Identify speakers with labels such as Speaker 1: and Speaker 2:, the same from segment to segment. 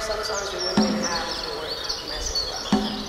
Speaker 1: some songs we wouldn't even have if we weren't messing around.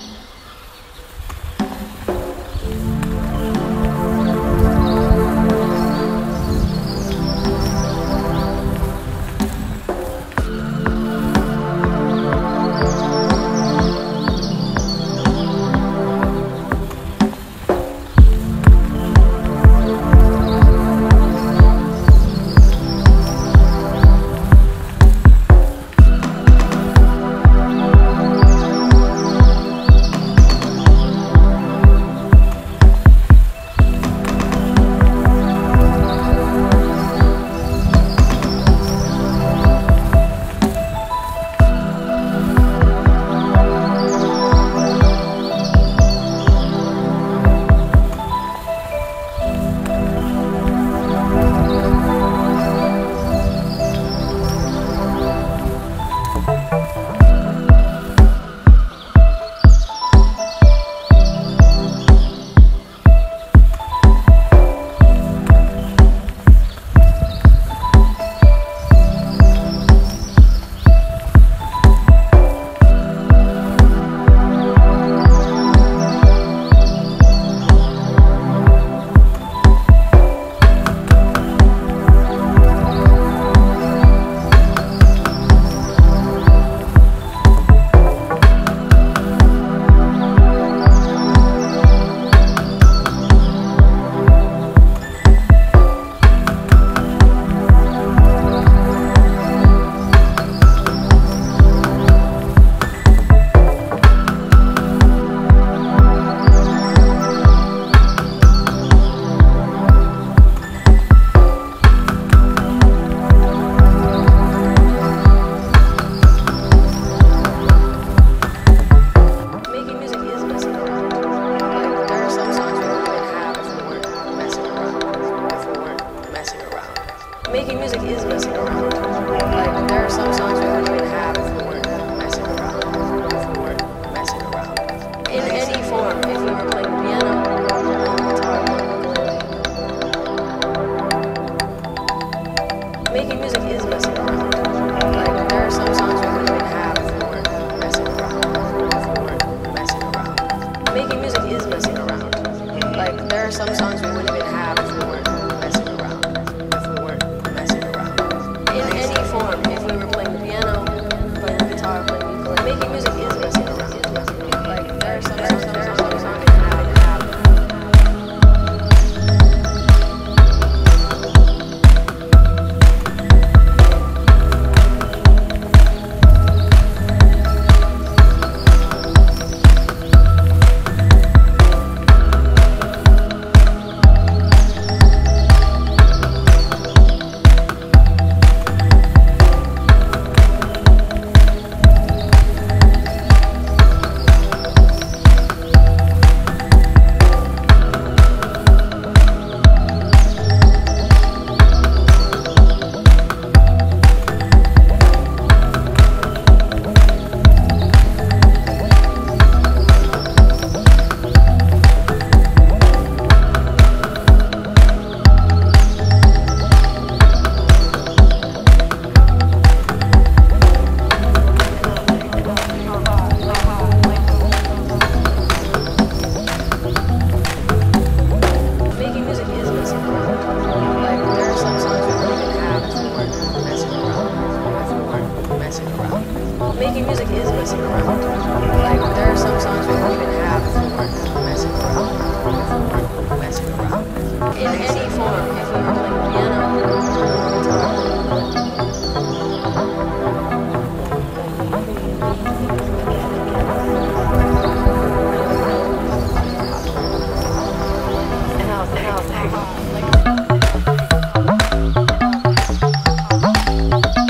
Speaker 1: Making music is messing around. Like, there are some songs we wouldn't even have if we weren't messing around. If we weren't messing around. In any form, if we were playing piano, guitar, ukulele. Making music is messing around. Like, there are some songs we wouldn't even have if we weren't messing around. If we weren't messing around. Making music is messing around. Like, there are some songs we wouldn't even have if we weren't messing around. In any form, if we were playing the piano, playing the guitar, playing the ukulele, making music is messing around. Like, there are some songs we have. Making music is messing around. Like, there are some songs we wouldn't even have if we weren't messing around. If we weren't messing around. In any form, if we were playing piano, guitar.